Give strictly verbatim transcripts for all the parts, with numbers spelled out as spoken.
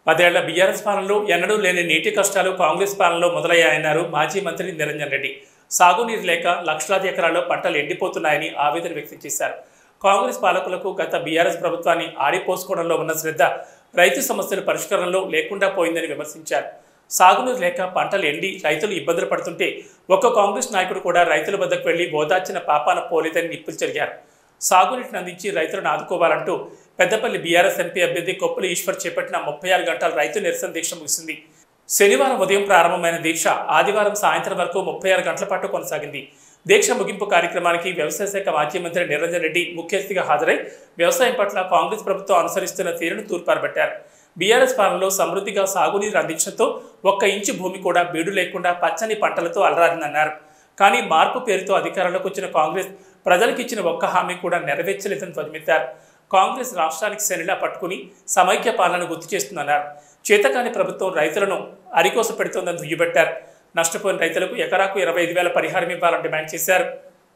పదేళ్ల బీఆర్ఎస్ పాలనలో ఎన్నడూ లేని నీటి కష్టాలు కాంగ్రెస్ పాలనలో మొదలయ్యాయన్నారు మాజీ మంత్రి నిరంజన్ రెడ్డి. సాగునీరు లేక లక్షలాది ఎకరాల్లో పంటలు ఎండిపోతున్నాయని ఆవేదన వ్యక్తం చేశారు. కాంగ్రెస్ పాలకులకు గత బీఆర్ఎస్ ప్రభుత్వాన్ని ఆడిపోసుకోవడంలో ఉన్న శ్రద్ధ రైతు సమస్యల పరిష్కారంలో లేకుండా పోయిందని విమర్శించారు. సాగునీరు లేక పంటలు ఎండి రైతులు ఇబ్బందులు పడుతుంటే ఒక్క కాంగ్రెస్ నాయకుడు కూడా రైతుల వద్దకు వెళ్లి ఓదార్చిన పాపాన పోలేదని నిప్పులు చెరిగారు. సాగునీటిని అందించి రైతులను ఆదుకోవాలంటూ పెద్దపల్లి బీఆర్ఎస్ ఎంపీ అభ్యర్థి కొప్పుల ఈశ్వర్ చేపట్టిన ముప్పై ఆరు గంటల రైతు నిరసన దీక్ష ముగిసింది. శనివారం ఉదయం ప్రారంభమైన దీక్ష ఆదివారం సాయంత్రం వరకు ముప్పై ఆరు గంటల పాటు కొనసాగింది. దీక్ష ముగింపు కార్యక్రమానికి వ్యవసాయ శాఖ మాజీ మంత్రి నిరంజన్ రెడ్డి ముఖ్య అతిథిగా హాజరై వ్యవసాయం పట్ల కాంగ్రెస్ ప్రభుత్వం అనుసరిస్తున్న తీరును తూర్పారబట్టారు. బీఆర్ఎస్ పాలనలో సమృద్ధిగా సాగునీరు అందించడంతో ఒక్క ఇంచు భూమి కూడా బీడు లేకుండా పచ్చని పంటలతో అలరారిందన్నారు. కానీ మార్పు పేరుతో అధికారంలోకి వచ్చిన కాంగ్రెస్ ప్రజలకు ఇచ్చిన ఒక్క హామీ కూడా నెరవేర్చలేదని ధ్వజమెత్తారు. కాంగ్రెస్ రాష్ట్రానికి శనిలా పట్టుకుని సమైక్య పాలనను గుర్తు చేస్తుందన్నారు. చేతకాని ప్రభుత్వం రైతులను అరికోస పెడుతోందని దుయ్యబట్టారు. నష్టపోయిన రైతులకు ఎకరాకు ఇరవై ఐదు వేల పరిహారం ఇవ్వాలని డిమాండ్ చేశారు.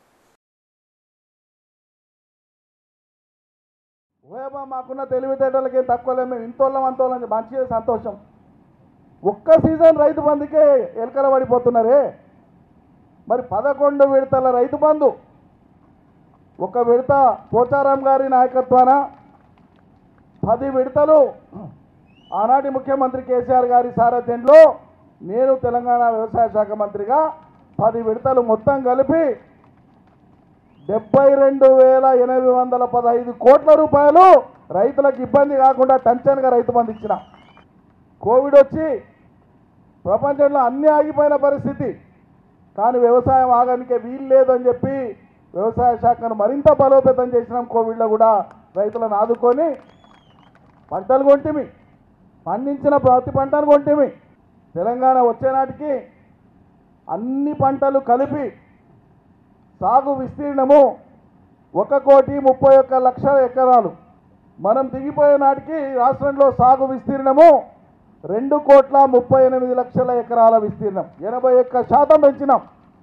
ఓయబ్బా మాకున్న తెలివితేటలకి తక్కువలే, మేము ఇంతోళ్ళం అంతోళ్ళం మంచిగా సంతోషం. ఒక్క సీజన్ రైతు బంధుకే ఎలకల పడిపోతున్నారే. మరి పదకొండు విడతల రైతు బంధు ఒక విడత పోచారాం గారి నాయకత్వాన, పది విడతలు ఆనాటి ముఖ్యమంత్రి కేసీఆర్ గారి సారథ్యంలో నేను తెలంగాణ వ్యవసాయ శాఖ మంత్రిగా పది విడతలు మొత్తం కలిపి డెబ్బై రెండు వేల ఎనిమిది వందల పదహైదు కోట్ల రూపాయలు రైతులకు ఇబ్బంది కాకుండా టెన్షన్గా రైతు బంధు ఇచ్చిన. కోవిడ్ వచ్చి ప్రపంచంలో అన్నీ ఆగిపోయిన పరిస్థితి, కానీ వ్యవసాయం ఆగడానికే వీలు లేదని చెప్పి వ్యవసాయ శాఖను మరింత బలోపేతం చేసినాం. కోవిడ్లో కూడా రైతులను ఆదుకొని పంటలు కొంటిమి, పండించిన ప్రతి పంటను కొంటిమి. తెలంగాణ వచ్చేనాటికి అన్ని పంటలు కలిపి సాగు విస్తీర్ణము ఒక కోటి ముప్పై ఒక్క లక్షల ఎకరాలు. మనం దిగిపోయే నాటికి రాష్ట్రంలో సాగు విస్తీర్ణము రెండు కోట్ల ముప్పై ఎనిమిది లక్షల ఎకరాల విస్తీర్ణం, ఎనభై ఒక్క శాతం పెంచినాం.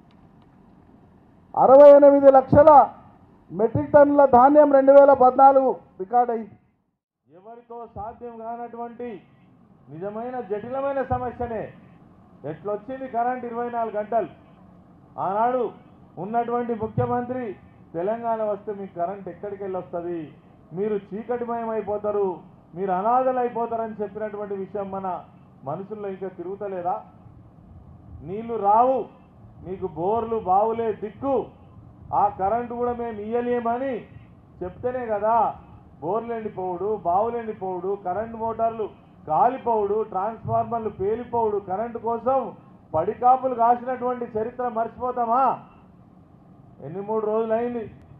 అరవై ఎనిమిది లక్షల మెట్రిక్ టన్నుల ధాన్యం రెండు వేల పద్నాలుగు రికార్డ్ అయింది. ఎవరితో సాధ్యం కానటువంటి నిజమైన జటిలమైన సమస్యనే ఎట్లొచ్చింది కరెంట్ ఇరవై నాలుగు గంటలు. ఆనాడు ఉన్నటువంటి ముఖ్యమంత్రి తెలంగాణ వస్తే మీకు కరెంట్ ఎక్కడికి వెళ్ళి వస్తుంది, మీరు చీకటిమయం అయిపోతారు, మీరు అనాథలు అయిపోతారని చెప్పినటువంటి విషయం మన మనసుల్లో ఇంకా తిరుగుతలేదా? నీళ్లు రావు, మీకు బోర్లు బావులే దిక్కు, ఆ కరెంటు కూడా మేము ఇయ్యలేమని చెప్తేనే కదా బోర్లు ఎండిపోవుడు, బావులు ఎండిపోవుడు, కరెంటు మోటార్లు కాలిపోవుడు, ట్రాన్స్ఫార్మర్లు పేలిపోవుడు. కరెంటు కోసం పడికాపులు కాసినటువంటి చరిత్ర మర్చిపోతామా? ఎన్ని మూడు రోజులైంది.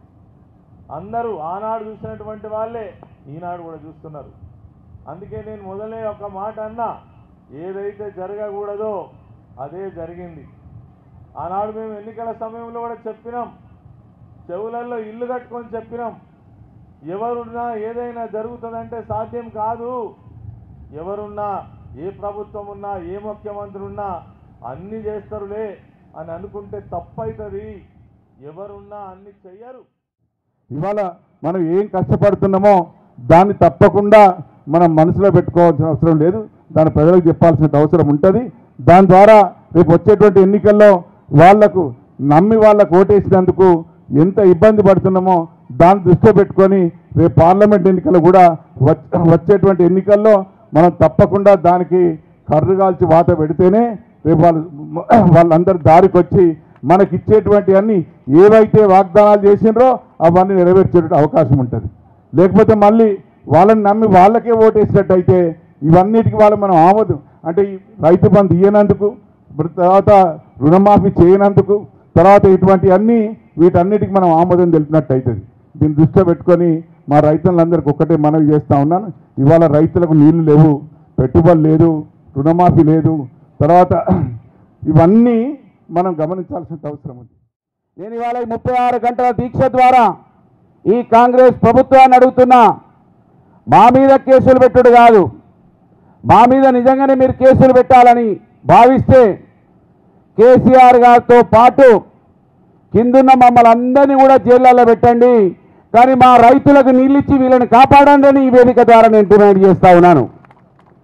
అందరూ ఆనాడు చూసినటువంటి వాళ్ళే ఈనాడు కూడా చూస్తున్నారు. అందుకే నేను మొదలే ఒక మాట అన్నా, ఏదైతే జరగకూడదో అదే జరిగింది. ఆనాడు మేము ఎన్నికల సమయంలో కూడా చెప్పినాం, చెవులలో ఇల్లు కట్టుకొని చెప్పినాం, ఎవరున్నా ఏదైనా జరుగుతుందంటే సాధ్యం కాదు, ఎవరున్నా ఏ ప్రభుత్వం ఉన్నా ఏ ముఖ్యమంత్రి ఉన్నా అన్నీ చేస్తారులే అని అనుకుంటే తప్పవుతుంది. ఎవరున్నా అన్ని చెయ్యరు. ఇవాళ మనం ఏం కష్టపడుతున్నామో దాన్ని తప్పకుండా మనం మనసులో పెట్టుకోవాల్సిన అవసరం లేదు, దాన్ని ప్రజలకు చెప్పాల్సిన అవసరం ఉంటుంది. దాని ద్వారా రేపు వచ్చేటువంటి ఎన్నికల్లో వాళ్లకు నమ్మి వాళ్ళకు ఓటేసినందుకు ఎంత ఇబ్బంది పడుతున్నామో దాన్ని దృష్టిలో పెట్టుకొని రేపు పార్లమెంట్ ఎన్నికలు కూడా వచ్చేటువంటి ఎన్నికల్లో మనం తప్పకుండా దానికి కర్రుగాల్చి వాత పెడితేనే రేపు వాళ్ళు వాళ్ళందరూ దారికి వచ్చి మనకి ఇచ్చేటువంటి అన్ని ఏవైతే వాగ్దానాలు చేసినారో అవన్నీ నెరవేర్చే అవకాశం ఉంటుంది. లేకపోతే మళ్ళీ వాళ్ళని నమ్మి వాళ్ళకే ఓటేసినట్టయితే ఇవన్నిటికీ వాళ్ళు మనం ఆమోదం అంటే రైతు బంధు ఇయ్యనందుకు, తర్వాత రుణమాఫీ చేయనందుకు, తర్వాత ఇటువంటి అన్నీ వీటన్నిటికి మనం ఆమోదం తెలిపినట్టు అవుతుంది. దీన్ని దృష్టిలో పెట్టుకొని మా రైతులందరికీ ఒక్కటే మనవి చేస్తూ ఉన్నాను, ఇవాళ రైతులకు నీళ్లు లేవు, పెట్టుబడి లేదు, రుణమాఫీ లేదు, తర్వాత ఇవన్నీ మనం గమనించాల్సిన అవసరం ఉంది. నేను ఇవాళ ముప్పై ఆరు గంటల దీక్ష ద్వారా ఈ కాంగ్రెస్ ప్రభుత్వాన్ని అడుగుతున్నా, మా మీద కేసులు పెట్టుడు కాదు, మా మీద నిజంగానే మీరు కేసులు పెట్టాలని భావిస్తే కేసీఆర్ గారితో పాటు కిందున్న మమ్మల్ని అందరినీ కూడా జైళ్ళల్లో పెట్టండి, కానీ మా రైతులకు నీళ్ళిచ్చి వీళ్ళని కాపాడండి అని ఈ వేదిక ద్వారా నేను డిమాండ్ చేస్తా ఉన్నాను.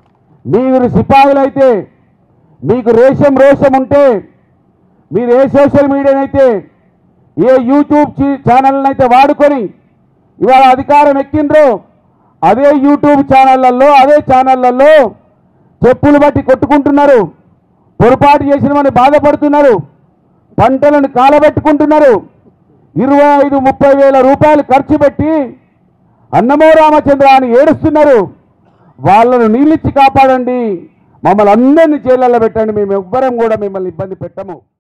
మీరు సిపాయిలైతే, మీకు రేషం రోషం ఉంటే, మీరు ఏ సోషల్ మీడియానైతే, ఏ యూట్యూబ్ ఛానల్నైతే వాడుకొని ఇవాళ అధికారం ఎక్కిండ్రో అదే యూట్యూబ్ ఛానళ్లలో, అదే ఛానళ్లలో చెప్పులు బట్టి కొట్టుకుంటున్నారు, పొరపాటు చేసినమని బాధపడుతున్నారు, పంటలను కాలబెట్టుకుంటున్నారు. ఇరవై ఐదు ముప్పై వేల రూపాయలు ఖర్చు పెట్టి అన్నమో రామచంద్ర అని ఏడుస్తున్నారు. వాళ్ళను నీళ్ళిచ్చి కాపాడండి, మమ్మల్ని అందరినీ జైళ్ళల్లో పెట్టండి, మేము ఎవ్వరం కూడా మిమ్మల్ని ఇబ్బంది పెట్టము.